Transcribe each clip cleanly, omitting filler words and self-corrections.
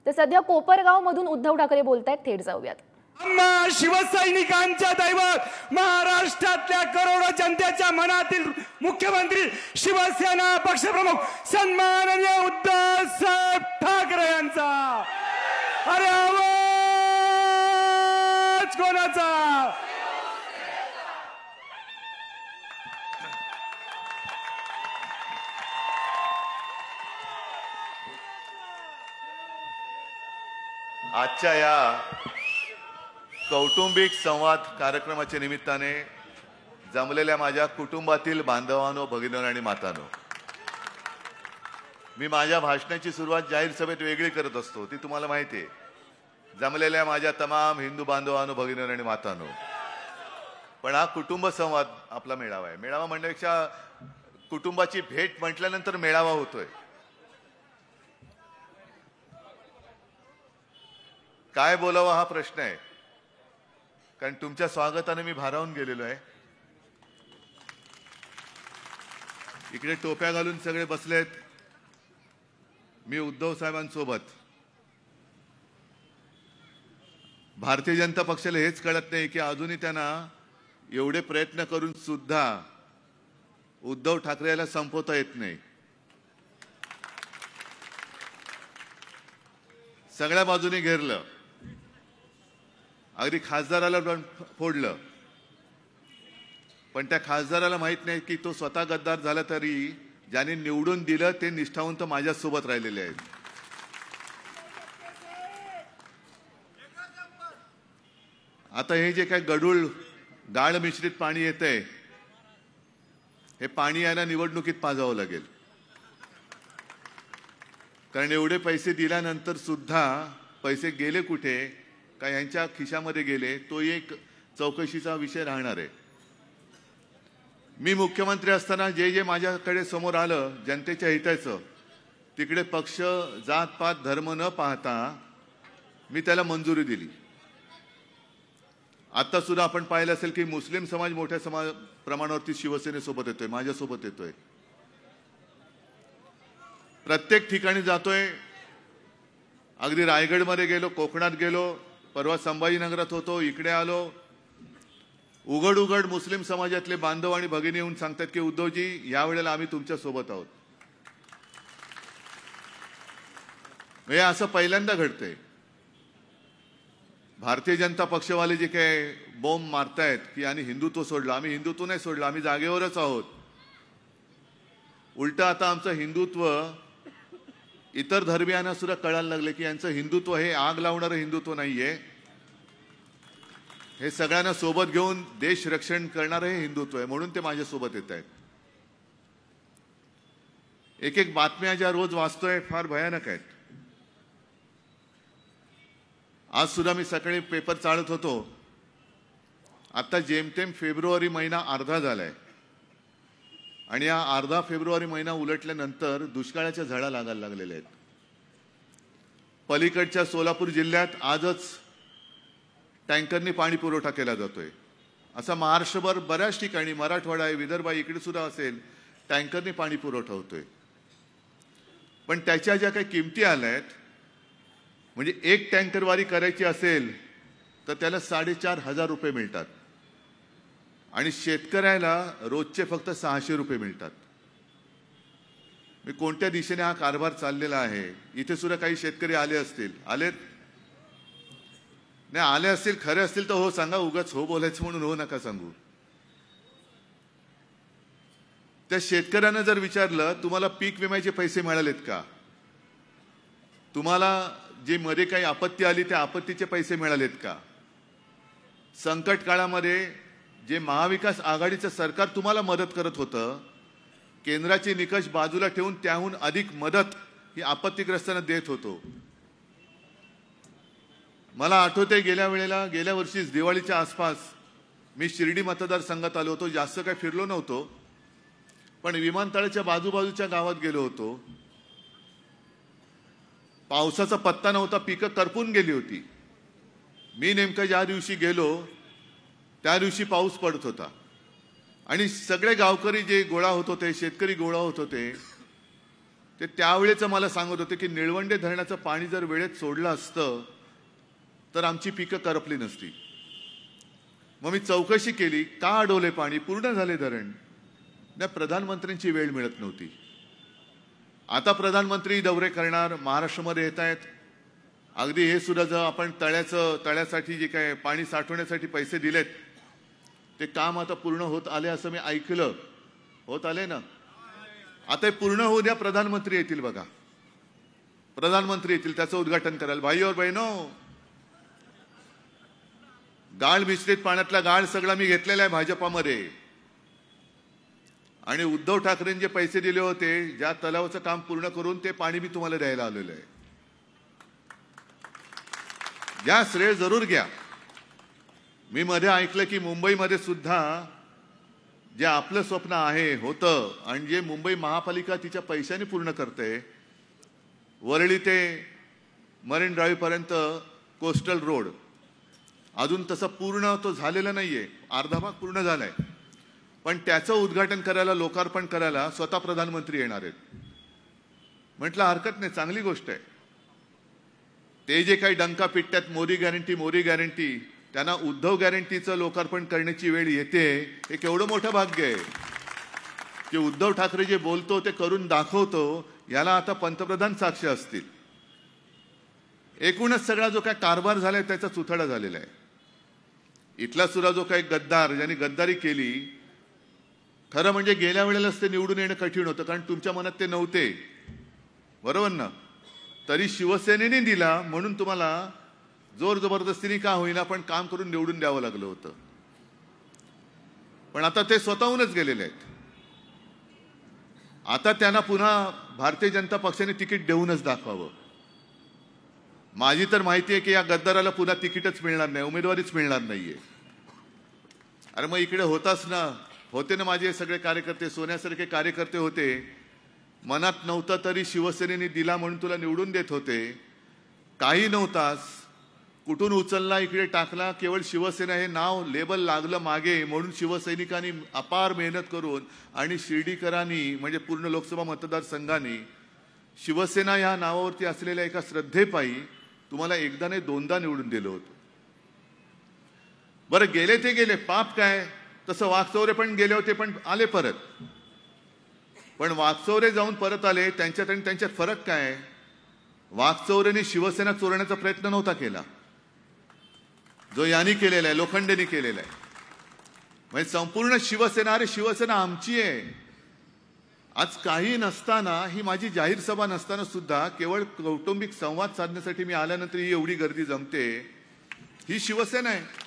तर सध्या कोपरगाव मधून उद्धव ठाकरे बोलतायत, थेट जाऊयात। आम्हा शिवसैनिकांच्या दैवत, महाराष्ट्रातल्या करोडो जनतेच्या मनातील मुख्यमंत्री, शिवसेना पक्षप्रमुख सन्माननीय उद्धव साहेब ठाकरे यांचा। अरे आवाज कोणाचा? आजच्या या कौटुंबिक संवाद कार्यक्रमाच्या निमित्ताने जमलेल्या माझ्या कुटुंबातील बांधवांनो, भगिनींनो आणि मातांनो, मी माझ्या भाषणाची सुरुवात जाहीर सभेत वेगळी करत असतो, ती तुम्हाला माहिती आहे। जमलेल्या माझ्या तमाम हिंदू बांधवांनो, भगिनींनो आणि मातांनो, पण हा कुटुंब संवाद आपला मेळावा आहे। मेळावा म्हणण्यापेक्षा कुटुंबाची भेट म्हटल्यानंतर मेळावा होतोय। काय बोलावं हा प्रश्न आहे, कारण तुमच्या स्वागताने मी भारावून गेलेलो आहे। इकडे टोप्या घालून सगळे बसलेत, मी उद्धव साहेबांसोबत। भारतीय जनता पक्षाला हेच कळत नाही की अजूनही त्यांना एवढे प्रयत्न करून सुद्धा उद्धव ठाकरेला संपवता येत नाही। सगळ्या बाजूने घेरलं, अगदी खासदाराला पण फोडलं, पण त्या खासदाराला माहित नाही की तो स्वतः गद्दार झाला तरी ज्याने निवडून दिलं ते निष्ठावंत माझ्यासोबत राहिलेले आहेत। आता हे जे काय गडूळ गाळ मिश्रित पाणी येतंय, हे पाणी यायला निवडणुकीत पाजावं लागेल, कारण एवढे पैसे दिल्यानंतर सुद्धा पैसे गेले कुठे, का यांच्या खिशामध्ये गेले, तो एक चौकशीचा विषय राहणार आहे। मी मुख्यमंत्री असताना जे जे माझ्याकडे समोर आलं जनतेच्या हिताचं, तिकडे पक्ष, जात पात, धर्म न पाहता मी त्याला मंजुरी दिली। आता सुद्धा आपण पाहिलं असेल की मुस्लिम समाज मोठ्या प्रमाणावरती शिवसेनेसोबत येतोय, माझ्यासोबत येतोय। प्रत्येक ठिकाणी जातोय, अगदी रायगडमध्ये गेलो, कोकणात गेलो, परवा संभाजीनगरात होतो, इकडे आलो। उघड उघड मुस्लिम समाजातले बांधव आणि भगिनी येऊन सांगतात की उद्धवजी, यावेळेला आम्ही तुमच्या सोबत आहोत। हे असं पहिल्यांदा घडतंय। भारतीय जनता पक्षवाले जे काय बॉम्ब मारतायत की आणि हिंदुत्व सोडलं, आम्ही हिंदुत्व नाही सोडलं, आम्ही जागेवरच आहोत। उलट आता आमचं हिंदुत्व इतर धर्मियांना सुद्धा कळायला लागले की यांचं हिंदुत्व हे आग लावणारं हिंदुत्व नाहीये, हे सगळ्यांना सोबत घेऊन देश रक्षण करणारं हे हिंदुत्व आहे, म्हणून ते माझ्यासोबत येत आहेत। एक एक बातम्या ज्या रोज वाचतोय फार भयानक आहेत। आज सुद्धा मी सकाळी पेपर चाळत होतो, आता जेमतेम फेब्रुवारी महिना अर्धा झालाय आणि या अर्धा फेब्रुवारी महिना उलटल्यानंतर दुष्काळाच्या झळा लागायला लागलेल्या आहेत। पलीकडच्या सोलापूर जिल्ह्यात आजच टँकरनी पाणी पुरवठा केला जातोय। असा महाराष्ट्रभर बऱ्याच ठिकाणी, मराठवाडा आहे, विदर्भ आहे, इकडे सुद्धा असेल, टँकरनी पाणी पुरवठा होतोय। पण त्याच्या ज्या काही किमती आल्यात, म्हणजे एक टँकरवारी करायची असेल तर त्याला 4,500 रुपये मिळतात आणि शेतकऱ्याला रोजचे फक्त 600 रुपये मिळतात। मी कोणत्या दिशेने हा कारभार चाललेला आहे, इथे सुद्धा काही शेतकरी आले असतील, आलेत नाही, आले असतील, खरे असतील तर हो सांगा, उगाच हो बोलायचं म्हणून हो नका सांगू। त्या शेतकऱ्यांना जर विचारलं तुम्हाला पीक विम्याचे पैसे मिळालेत का, तुम्हाला जे मध्ये काही आपत्ती आली त्या आपत्तीचे पैसे मिळालेत का, संकट काळामध्ये जे महाविकास आघाडीचं सरकार तुम्हाला मदत करत होतं, केंद्राचे निकष बाजूला ठेवून त्याहून अधिक मदत ही आपत्तीग्रस्तांना देत होतो। मला आठवते गेल्या वर्षीच दिवाळीच्या आसपास मी शिर्डी मतदारसंघात आलो होतो, जास्त काही फिरलो नव्हतो, पण विमानतळाच्या बाजूबाजूच्या गावात गेलो होतो। पावसाचा पत्ता नव्हता, पिकं करपून गेली होती। मी नेमकं ज्या दिवशी गेलो त्या दिवशी पाऊस पडत होता आणि सगळे गावकरी जे गोळा होत होते, शेतकरी गोळा होत होते, ते त्यावेळेचं मला सांगत होते की निळवंडे धरणाचं पाणी जर वेळेत सोडलं असतं तर आमची पिकं करपली नसती. मग मी चौकशी केली, का अडवले पाणी, पूर्ण झाले धरण. त्या प्रधानमंत्र्यांची वेळ मिळत नव्हती. आता प्रधानमंत्री दौरे करणार, महाराष्ट्रामध्ये येत आहेत. अगदी हे सुद्धा जर आपण तळ्यासाठी जे काय पाणी साठवण्यासाठी पैसे दिलेत ते काम आता पूर्ण होत आले असं मी ऐकलं. होत आले ना. आता हे पूर्ण होऊ द्या, प्रधानमंत्री येतील बघा. प्रधानमंत्री येतील, त्याचं उद्घाटन कराल. भाई और बहिनो, गाळ मिश्रित पाण्यातला गाळ सगळा मी घेतलेला आहे भाजपामध्ये. आणि उद्धव ठाकरेंनी जे पैसे दिले होते ज्या तलावाचं काम पूर्ण करून ते पाणी मी तुम्हाला द्यायला आलेलं आहे. घ्या, श्रेय जरूर घ्या. मी मध्ये ऐकलं की मुंबईमध्ये सुद्धा जे आपलं स्वप्न आहे होतं आणि जे मुंबई महापालिका तिच्या पैशाने पूर्ण करते, वरळी ते मरीन ड्राईव्ह पर्यंत कोस्टल रोड अजून तसा पूर्ण तो झालेला नाहीये, अर्धा भाग पूर्ण झालाय. पण त्याचं उद्घाटन करायला, लोकार्पण करायला स्वतः प्रधानमंत्री येणार आहेत. म्हटलं हरकत नाही, चांगली गोष्ट आहे. ते जे काही डंका पिटतात मोदी गॅरंटी, त्यांना उद्धव गॅरंटीचं लोकार्पण करण्याची वेळ येते. हे केवढं मोठं भाग्य आहे की उद्धव ठाकरे जे बोलतो ते करून दाखवतो. याला आता पंतप्रधान साक्ष असतील. एकूणच सगळा जो काय कारभार झालाय त्याचा चुथडा झालेला आहे. इथला सुद्धा जो काही गद्दार, ज्यांनी गद्दारी केली, खरं म्हणजे गेल्या वेळेलाच ते निवडून येणं कठीण होतं, कारण तुमच्या मनात ते नव्हते, बरोबर ना. तरी शिवसेनेने दिला म्हणून तुम्हाला जोर जबरदस्तीने का होईना पण काम करून निवडून द्यावं लागलं होतं. पण आता ते स्वतःहूनच गेलेले आहेत. आता त्यांना पुन्हा भारतीय जनता पक्षाने तिकीट देऊनच दाखवावं. माझी तर माहिती आहे की या गद्दाराला पुन्हा तिकीटच मिळणार नाही, उमेदवारीच मिळणार नाहीये. अरे मग इकडे होते ना माझे सगळे कार्यकर्ते, सोन्यासारखे कार्यकर्ते होते. मनात नव्हतं तरी शिवसेनेने दिला म्हणून तुला निवडून देत होते. काही नव्हतास, कुठून उचलला इकडे टाकला. केवळ शिवसेना हे नाव लेबल लागलं मागे म्हणून शिवसैनिकांनी अपार मेहनत करून आणि शिर्डीकरांनी म्हणजे पूर्ण लोकसभा मतदारसंघाने शिवसेना या नावावरती असलेल्या एका श्रद्धेपायी तुम्हाला एकदा नाही दोनदा निवडून दिलं होतं. बरं, गेले ते गेले, पाप काय. तसं वाकचौरे पण गेले होते पण आले परत. पण वाकचौरे जाऊन परत आले, त्यांच्यात आणि त्यांच्यात फरक काय. वाकचौरेने शिवसेना चोरण्याचा प्रयत्न नव्हता केला जो यांनी केलेला आहे, लोखंडेनी केलेला आहे. म्हणजे संपूर्ण शिवसेना, अरे शिवसेना आमची आहे. आज काही नसताना, ही माझी जाहीर सभा नसताना सुद्धा केवळ कौटुंबिक संवाद साधण्यासाठी मी आल्यानंतर ही एवढी गर्दी जमते. ही शिवसेना आहे.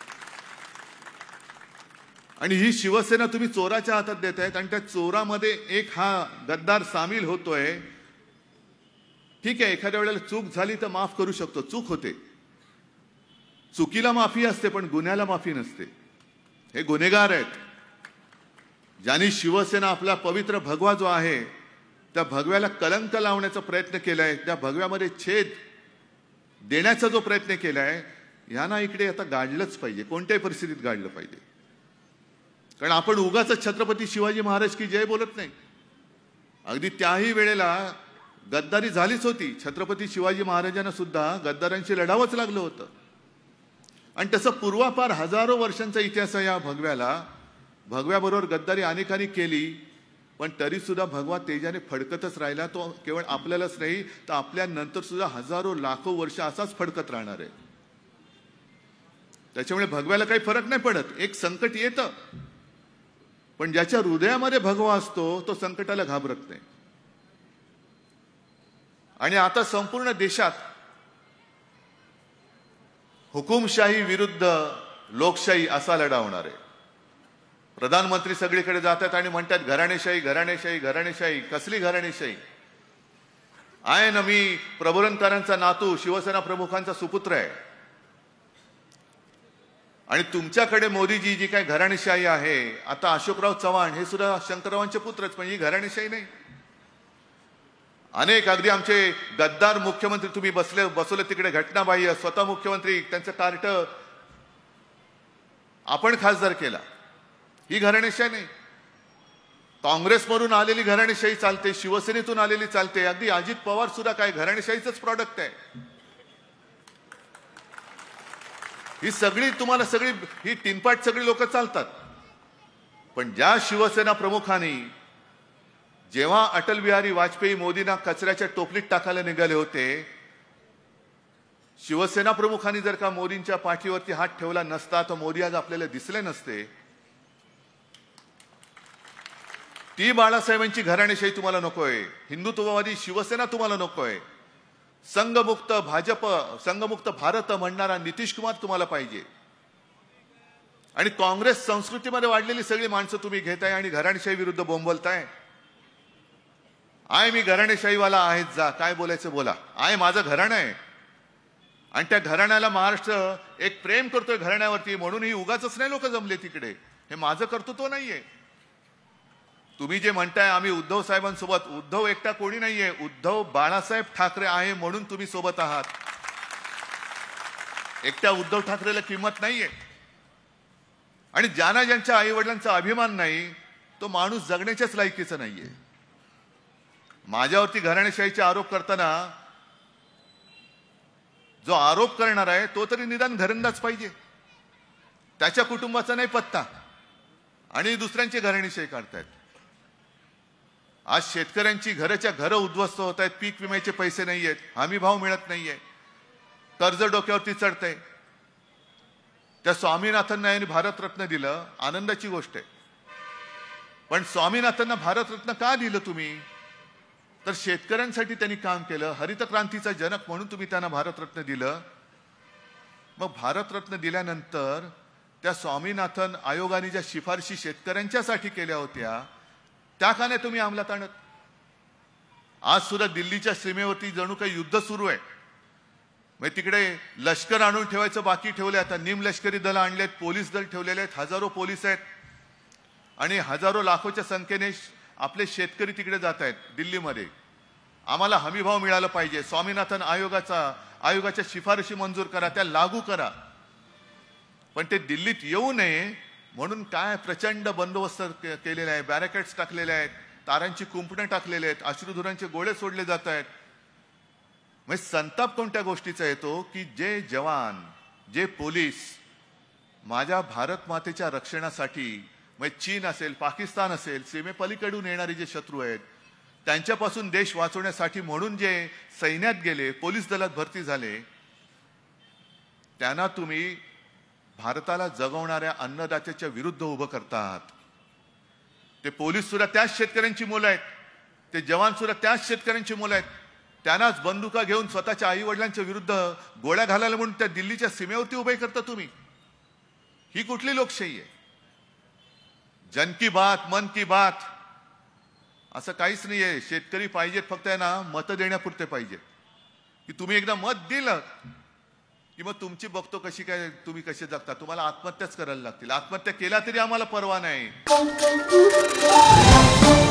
आणि ही शिवसेना तुम्ही चोराच्या हातात देत आहेत आणि त्या चोरामध्ये एक हा गद्दार सामील होतोय. ठीक आहे, एखाद्या वेळेला चूक झाली तर माफ करू शकतो, चूक होते. चुकीला माफी असते पण गुन्ह्याला माफी नसते. हे गुन्हेगार आहेत. ज्यांनी शिवसेना आपला पवित्र भगवा जो आहे त्या भगव्याला कलंक लावण्याचा प्रयत्न केलाय, त्या भगव्यामध्ये छेद देण्याचा जो प्रयत्न केलाय, यांना इकडे आता गाडलंच पाहिजे, कोणत्याही परिस्थितीत गाडलं पाहिजे. कारण आपण उगाच छत्रपती शिवाजी महाराज की जय बोलत नाही. अगदी त्याही वेळेला गद्दारी झालीच होती. छत्रपती शिवाजी महाराजांना सुद्धा गद्दारांशी लढावंच लागलं होतं. आणि तसं पूर्वापार हजारो वर्षांचा इतिहास आहे या भगव्याला. भगव्याबरोबर गद्दारी अनेकांनी केली पण तरी सुद्धा भगवा तेजाने फडकतच राहिला. तो केवळ आपल्यालाच नाही तर आपल्या नंतर सुद्धा हजारो लाखो वर्ष असाच फडकत राहणार आहे. त्याच्यामुळे भगव्याला काही फरक नाही पडत. एक संकट येतं पण ज्याच्या हृदयामध्ये भगवा असतो तो संकटाला घाबरत नाही. आणि आता संपूर्ण देशात हुकुमशाही विरुद्ध लोकशाही असा लढा होणार आहे. प्रधानमंत्री सगळीकडे जातात आणि म्हणतात घराणेशाही घराणेशाही घराणेशाही. कसली घराणेशाही आहे ना. मी प्रबोधनकारांचा नातू, शिवसेना प्रमुखांचा सुपुत्र आहे. आणि तुमच्याकडे मोदीजी जी काही घराणेशाही आहे, आता अशोकराव चव्हाण हे सुद्धा शंकररावांचे पुत्रच, पण ही घराणेशाही नाही. अनेक अगदी आमचे गद्दार मुख्यमंत्री तुम्ही बसवले तिकडे घटनाबाह्य, स्वतः मुख्यमंत्री त्यांचं कार्ट आपण खासदार केला. ही घराणेशाही नाही. काँग्रेसमधून आलेली घराणेशाही चालते, शिवसेनेतून आलेली चालते, अगदी अजित पवार सुद्धा काय घराणेशाहीच प्रॉडक्ट आहे. ही सगळी तुम्हाला सगळी ही तीनपाट सगळी लोक चालतात. पण ज्या शिवसेना प्रमुखांनी जेव्हा अटल बिहारी वाजपेयी मोदींना कचऱ्याच्या टोपलीत टाकायला निघाले होते, शिवसेना प्रमुखांनी जर का मोदींच्या पाठीवरती हात ठेवला नसता तर मोदी आज आपल्याला दिसले नसते. ती बाळासाहेबांची घराणेशाही तुम्हाला नकोय, हिंदुत्ववादी शिवसेना तुम्हाला नकोय, संघमुक्त भाजप, संघमुक्त भारत म्हणणारा नितीश कुमार तुम्हाला पाहिजे. आणि काँग्रेस संस्कृतीमध्ये वाढलेली सगळी माणसं तुम्ही घेताय आणि घराणेशाही विरुद्ध बोंबलताय. मी घराणेशाहीवाला आहेच, जा काय बोलायचं बोला. माझं घराणं आहे आणि त्या घराण्याला महाराष्ट्र एक प्रेम करतोय घराण्यावरती, म्हणून ही उगाच नाही लोक जमले तिकडे. हे माझं कर्तृत्व नाहीये. तुम्ही जे म्हणताय आम्ही उद्धव साहेबांसोबत, उद्धव एकटा कोणी नाहीये, उद्धव बाळासाहेब ठाकरे आहे म्हणून तुम्ही सोबत आहात. एकट्या उद्धव ठाकरेला किंमत नाहीये. आणि ज्यांच्या आई वडिलांचा अभिमान नाही तो माणूस जगण्याच्याच लायकीचा नाहीये. माझ्यावरती घराणेशाहीचे आरोप करताना जो आरोप करणार आहे तो तरी निदान घरंदाज पाहिजे, त्याच्या कुटुंबाचा नाही पत्ता, आणि दुसऱ्यांचे घराणेशाही काढतायत. आज शेतकऱ्यांची घराच्या घरं उद्ध्वस्त होत आहेत, पीक विम्याचे पैसे नाहीयेत, हमी भाव मिळत नाहीये, कर्ज डोक्यावरती चढतंय. त्या स्वामीनाथनना यांनी भारतरत्न दिलं, आनंदाची गोष्ट आहे. पण स्वामीनाथनना भारतरत्न का दिलं तुम्ही? तर शेतकऱ्यांसाठी त्यांनी काम केलं, हरित क्रांतीचा जनक म्हणून तुम्ही त्यांना भारतरत्न दिलं. मग भारतरत्न दिल्यानंतर त्या स्वामीनाथन आयोगाने ज्या शिफारशी शेतकऱ्यांच्यासाठी केल्या होत्या त्या का नाही तुम्ही अंमलात आणत? आज सुद्धा दिल्लीच्या सीमेवरती जणू काही युद्ध सुरू आहे. मग तिकडे लष्कर आणून ठेवायचं बाकी ठेवलंय. आता निमलष्करी दल आणलेत, पोलीस दल ठेवलेले आहेत, हजारो पोलीस आहेत आणि हजारो लाखोच्या संख्येने आपले शेतकरी तिकडे जात आहेत दिल्लीमध्ये. आम्हाला हमीभाव मिळाला पाहिजे, स्वामीनाथन आयोगाच्या शिफारशी मंजूर करा, त्या लागू करा. पण ते दिल्लीत येऊ नये म्हणून काय प्रचंड बंदोबस्त केलेला आहे, बॅरिकेड्स टाकलेले आहेत, तारांची कुंपणं टाकलेले आहेत, अश्रुधुरांचे गोळे सोडले जात आहेत. म्हणजे संताप कोणत्या गोष्टीचा येतो की जे जवान, जे पोलीस माझ्या भारत मातेच्या रक्षणासाठी, म्हणजे चीन असेल, पाकिस्तान असेल, सीमेपलीकडून येणारे जे शत्रू आहेत त्यांच्यापासून देश वाचवण्यासाठी म्हणून जे सैन्यात गेले, पोलीस दलात भरती झाले, त्यांना तुम्ही भारताला जगवणाऱ्या अन्नदात्याच्या विरुद्ध उभं करतात. ते पोलीस सुद्धा त्याच शेतकऱ्यांची मुलं आहेत, ते जवान सुद्धा त्याच शेतकऱ्यांची मुलं आहेत. त्यांनाच बंदुका घेऊन स्वतःच्या आई वडिलांच्या विरुद्ध गोळ्या घालायला म्हणून त्या दिल्लीच्या सीमेवरती उभे करता तुम्ही. ही कुठली लोकशाही आहे? जन की बात, मन की बात असं काहीच नाहीये. शेतकरी पाहिजेत फक्त आहे ना मत देण्यापुरते पाहिजे. की तुम्ही एकदा मत दिलं की मग तुमची बघतो कशी काय तुम्ही कसे जगता. तुम्हाला आत्महत्याच करायला लागतील. आत्महत्या केला तरी आम्हाला परवा नाही.